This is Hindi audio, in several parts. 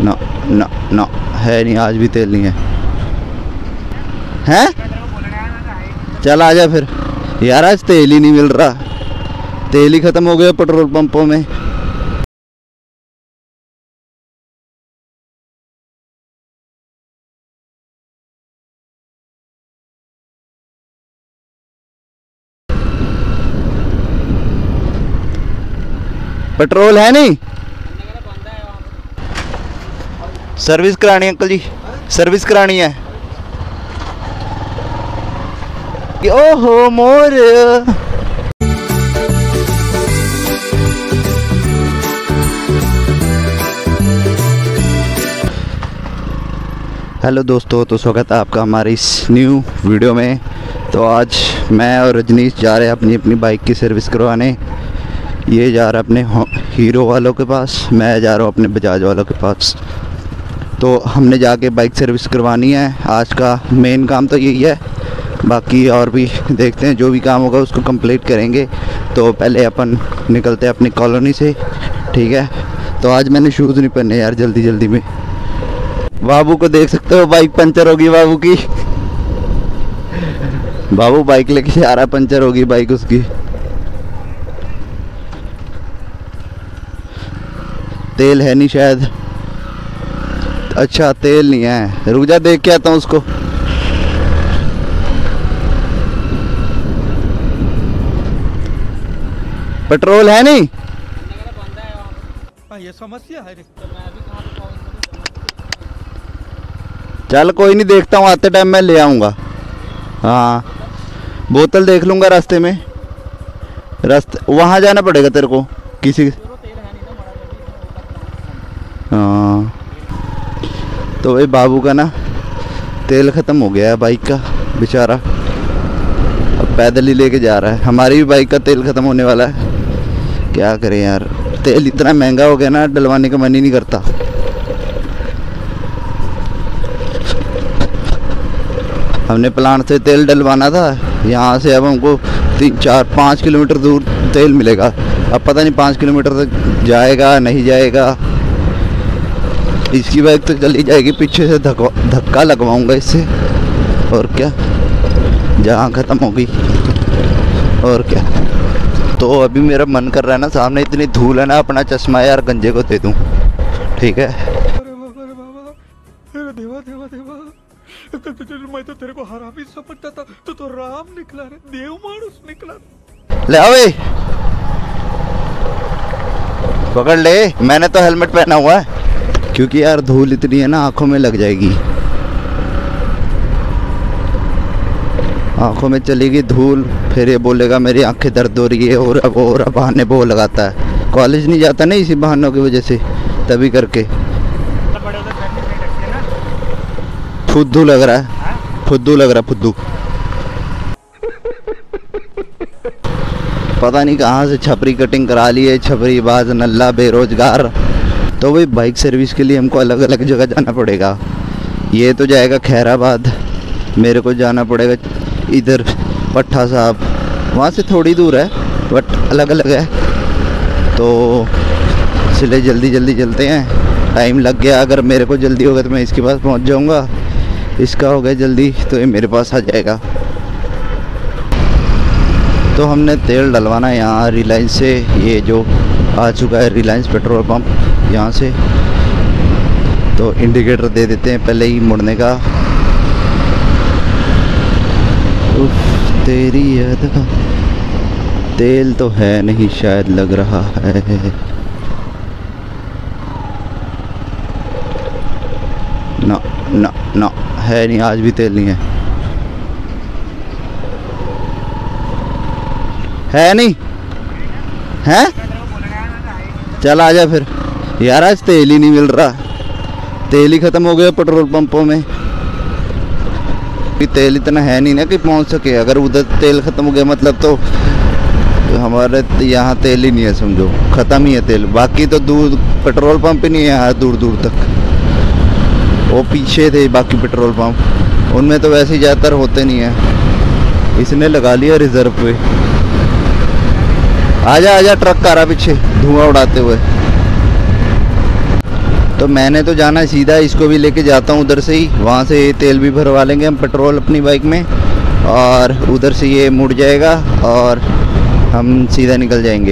ना ना ना है नहीं, आज भी तेल नहीं है। हैं? चल आ जा फिर यार, आज तेल ही नहीं मिल रहा, तेल ही ख़त्म हो गया पेट्रोल पंपों में। पेट्रोल है नहीं, सर्विस करानी है अंकल जी, सर्विस करानी है। ओहो मोर, हेलो दोस्तों, तो स्वागत है आपका हमारी इस न्यू वीडियो में। तो आज मैं और रजनीश जा रहे हैं अपनी अपनी बाइक की सर्विस करवाने। ये जा रहा है अपने हीरो वालों के पास, मैं जा रहा हूँ अपने बजाज वालों के पास। तो हमने जाके बाइक सर्विस करवानी है। आज का मेन काम तो यही है, बाकी और भी देखते हैं, जो भी काम होगा उसको कंप्लीट करेंगे। तो पहले अपन निकलते हैं अपनी कॉलोनी से, ठीक है। तो आज मैंने शूज़ नहीं पहने यार, जल्दी जल्दी में। बाबू को देख सकते हो, बाइक पंचर होगी बाबू की। बाबू बाइक लेके आ रहा है, पंचर होगी बाइक उसकी। तेल है नहीं शायद, अच्छा तेल नहीं है, रुक जा देख के आता हूँ उसको। पेट्रोल है नहीं, ये समस्या है। चल कोई नहीं, देखता हूँ, आते टाइम मैं ले आऊँगा। हाँ बोतल देख लूँगा रास्ते में, रास्ते वहाँ जाना पड़ेगा तेरे को किसी। हाँ तो भाई बाबू का ना तेल ख़त्म हो गया है बाइक का, बेचारा अब पैदल ही लेके जा रहा है। हमारी भी बाइक का तेल ख़त्म होने वाला है, क्या करें यार, तेल इतना महंगा हो गया ना, डलवाने का मन ही नहीं करता। हमने प्लांट से तेल डलवाना था, यहाँ से अब हमको 3-4-5 किलोमीटर दूर तेल मिलेगा। अब पता नहीं 5 किलोमीटर तक जाएगा नहीं जाएगा। इसकी बाइक तो चली जाएगी, पीछे से धक्का लगवाऊंगा इससे, और क्या, जहाँ ख़त्म होगी और क्या। तो अभी मेरा मन कर रहा है ना, सामने इतनी धूल है ना, अपना चश्मा यार गंजे को दे दूँ, ठीक है। अरे बाबा, अरे देवा देवा देवा, मैं तो तेरे को हरामी समझता था, तो राम निकला रे, देव मानुस निकला। ले आओ पकड़ ले, मैंने तो हेलमेट पहना हुआ है, क्योंकि यार धूल इतनी है ना, आंखों में लग जाएगी, आंखों में चलेगी धूल, फिर ये बोलेगा मेरी आंखें दर्द हो रही है, और बहाने वो लगाता है। कॉलेज नहीं जाता ना इसी बहानों की वजह से, तभी करके फुद्दू लग रहा है, फुद्दू लग रहा है, फुद्दू। पता नहीं कहाँ से छपरी कटिंग करा ली है, छपरी बाज नल्ला बेरोजगार। तो भाई बाइक सर्विस के लिए हमको अलग अलग जगह जाना पड़ेगा। ये तो जाएगा खैराबाद, मेरे को जाना पड़ेगा इधर पट्टा साहब, वहाँ से थोड़ी दूर है बट अलग अलग है। तो इसलिए जल्दी जल्दी चलते हैं, टाइम लग गया। अगर मेरे को जल्दी होगा तो मैं इसके पास पहुँच जाऊँगा, इसका हो गया जल्दी तो ये मेरे पास आ जाएगा। तो हमने तेल डलवाना है यहाँ रिलायंस से, ये जो आ चुका है रिलायंस पेट्रोल पंप, यहाँ से। तो इंडिकेटर दे देते हैं पहले ही मुड़ने का। उफ तेरी अदा, तेल तो है नहीं शायद, लग रहा है। ना ना ना है नहीं, आज भी तेल नहीं है नहीं है। चल आ जा फिर यार, आज तेल ही नहीं मिल रहा, तेल ही ख़त्म हो गया पेट्रोल पंपों में। तेल इतना है नहीं ना कि पहुंच सके, अगर उधर तेल ख़त्म हो गया मतलब तो हमारे यहाँ तेल ही नहीं है, समझो ख़त्म ही है तेल। बाकी तो दूर पेट्रोल पंप ही नहीं है यहाँ दूर दूर तक, वो पीछे थे बाकी पेट्रोल पंप, उनमें तो वैसे ही ज़्यादातर होते नहीं है। इसने लगा लिया रिजर्व पे। आजा आजा, ट्रक आ रहा पीछे धुआं उड़ाते हुए। तो मैंने तो जाना है सीधा, इसको भी लेके जाता हूँ उधर से ही, वहाँ से तेल भी भरवा लेंगे हम पेट्रोल अपनी बाइक में, और उधर से ये मुड़ जाएगा और हम सीधा निकल जाएंगे।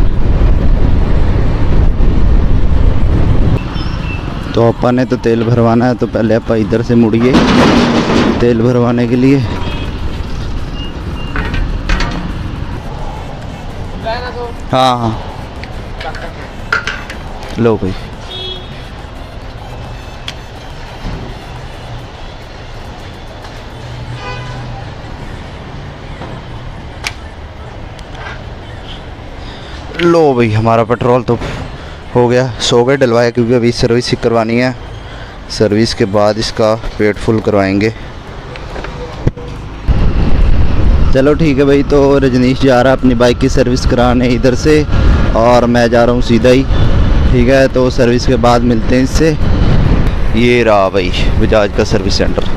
तो अपा ने तो तेल भरवाना है, तो पहले अपा इधर से मुड़िए तेल भरवाने के लिए। हाँ हाँ लो भाई। लो भाई, हमारा पेट्रोल तो हो गया, 100 गए डलवाया, क्योंकि अभी सर्विस ही करवानी है, सर्विस के बाद इसका पेट फुल करवाएंगे। चलो ठीक है भाई। तो रजनीश जा रहा है अपनी बाइक की सर्विस कराने इधर से, और मैं जा रहा हूँ सीधा ही। ठीक है, तो सर्विस के बाद मिलते हैं इससे। ये रहा भाई बजाज का सर्विस सेंटर।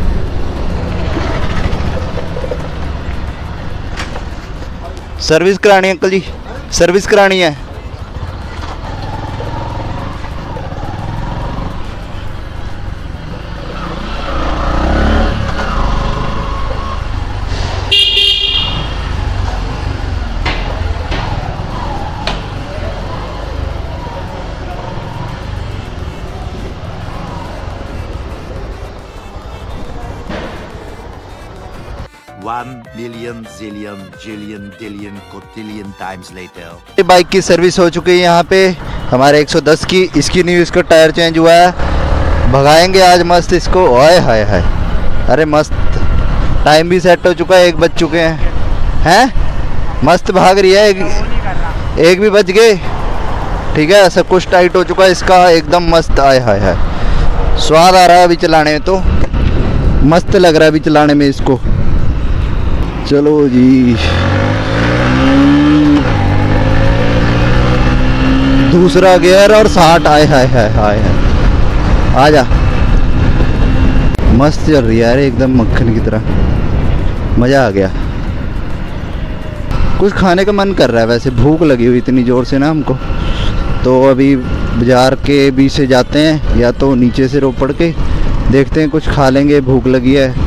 सर्विस करानी है अंकल जी, सर्विस करानी है। One million zillion jillion dillion cotillion times later. Bike की सर्विस हो चुकी है यहाँ पे हमारे 110 की। इसकी न्यू, इसका टायर चेंज हुआ है। भगाएंगे आज मस्त इसको। ओए हाय हाय, अरे मस्त। टाइम भी सेट हो चुका है, 1 बज चुके हैं। मस्त भाग रही है, एक भी बज गए। ठीक है, सब कुछ टाइट हो चुका है इसका, एकदम मस्त। आए हाय हाय, स्वाद आ रहा है अभी चलाने में, तो मस्त लग रहा है अभी चलाने में इसको। चलो जी, दूसरा गियर और 60। आए हाय हाय हाय हाय, आजा। मस्त चल रही है यार, एकदम मक्खन की तरह, मज़ा आ गया। कुछ खाने का मन कर रहा है, वैसे भूख लगी हुई इतनी ज़ोर से ना हमको। तो अभी बाज़ार के बीच से जाते हैं, या तो नीचे से रोपड़ के देखते हैं, कुछ खा लेंगे, भूख लगी है।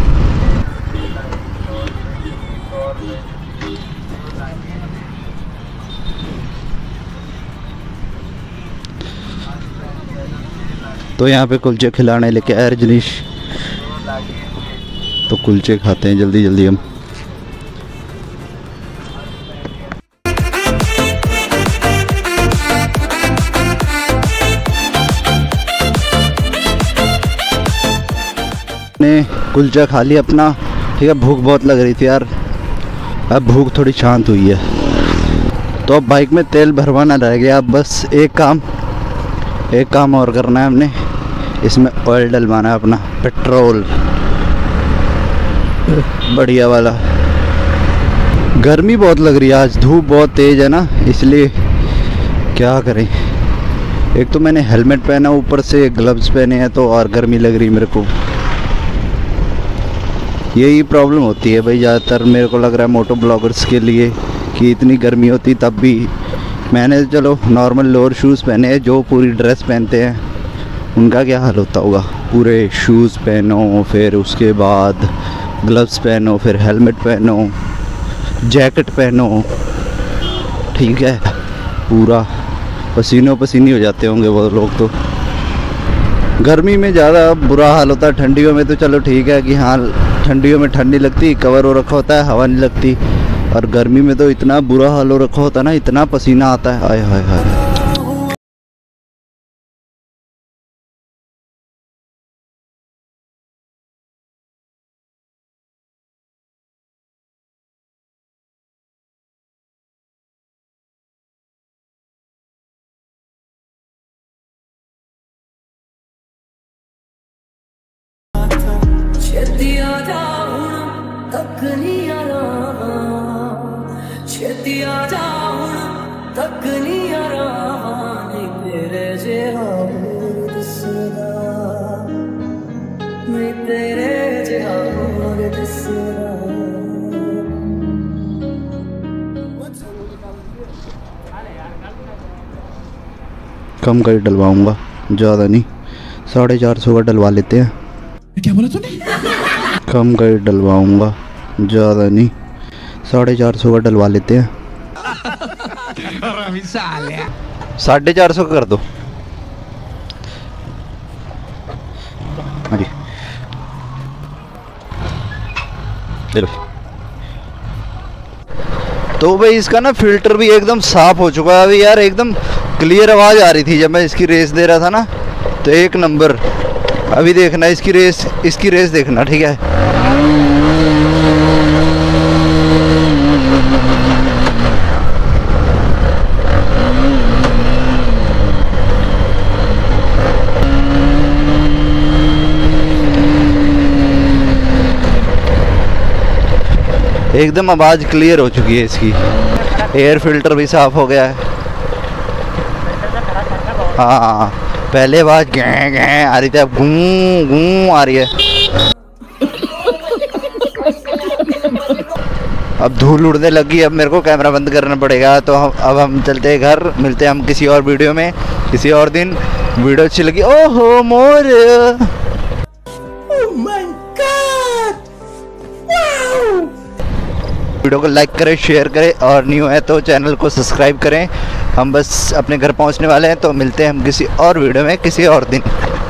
तो यहाँ पे कुलचे खिलाने लेके आया रजनीश, तो कुलचे खाते हैं जल्दी जल्दी हम। ने कुलचा खा लिया अपना। ठीक है, भूख बहुत लग रही थी यार, अब भूख थोड़ी शांत हुई है। तो अब बाइक में तेल भरवाना रह गया, अब बस एक काम और करना है हमने, इसमें ऑयल डलवाना है अपना, पेट्रोल बढ़िया वाला। गर्मी बहुत लग रही है आज, धूप बहुत तेज़ है ना, इसलिए क्या करें। एक तो मैंने हेलमेट पहना, ऊपर से ग्लव्स पहने हैं, तो और गर्मी लग रही मेरे को। यही प्रॉब्लम होती है भाई ज़्यादातर, मेरे को लग रहा है मोटो ब्लॉगर्स के लिए, कि इतनी गर्मी होती तब भी। मैंने चलो नॉर्मल लोअर शूज़ पहने हैं, जो पूरी ड्रेस पहनते हैं उनका क्या हाल होता होगा। पूरे शूज़ पहनो, फिर उसके बाद ग्लव्स पहनो, फिर हेलमेट पहनो, जैकेट पहनो। ठीक है, पूरा पसीनो पसीनी हो जाते होंगे वो लोग। तो गर्मी में ज़्यादा बुरा हाल होता है, ठंडियों में तो चलो ठीक है कि हाँ, ठंडियों में ठंड नहीं लगती, कवर हो रखा होता है, हवा नहीं लगती। और गर्मी में तो इतना बुरा हाल हो रखा होता है ना, इतना पसीना आता है, आय हाय हाय। कम कर डलवाऊंगा, ज़्यादा नहीं। 450 का डलवा लेते हैं। क्या बोला तूने? कम का ही डलवाऊंगा, ज़्यादा नहीं। 450 का डलवा लेते हैं। 450 का कर दो। हाँ जी, चलो। तो भाई इसका ना फिल्टर भी एकदम साफ हो चुका है अभी यार, एकदम क्लियर आवाज़ आ रही थी जब मैं इसकी रेस दे रहा था ना, तो एक नंबर। अभी देखना इसकी रेस देखना, ठीक है। एकदम आवाज़ क्लियर हो चुकी है इसकी। एयर फिल्टर भी साफ हो गया है। हाँ, पहले आवाज़ गैं गैं आ रही थी, अब गूं गूं आ रही है। अब धूल उड़ने लगी, अब मेरे को कैमरा बंद करना पड़ेगा। तो अब हम चलते हैं घर, मिलते हैं हम किसी और वीडियो में किसी और दिन। वीडियो अच्छी लगी, ओहो मोर, वीडियो को लाइक करें, शेयर करें, और न्यू है तो चैनल को सब्सक्राइब करें। हम बस अपने घर पहुंचने वाले हैं, तो मिलते हैं हम किसी और वीडियो में किसी और दिन।